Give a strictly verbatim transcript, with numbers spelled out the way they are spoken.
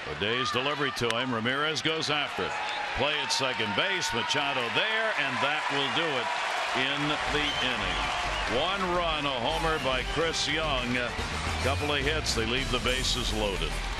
A day's delivery to him. Ramirez goes after it. Play at second base. Machado there, and that will do it in the inning. One run, a homer by Chris Young. A couple of hits. They leave the bases loaded.